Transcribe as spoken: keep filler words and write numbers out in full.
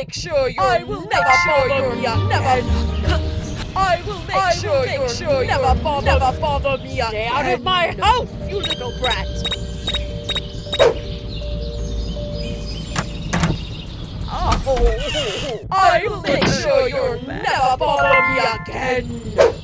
make sure you're I will never make sure bother you're me never- again. I will make I sure will make you're sure never you're bother, never bother me again. Stay out of my house, you little brat! Oh, I will make sure you're never bother me again.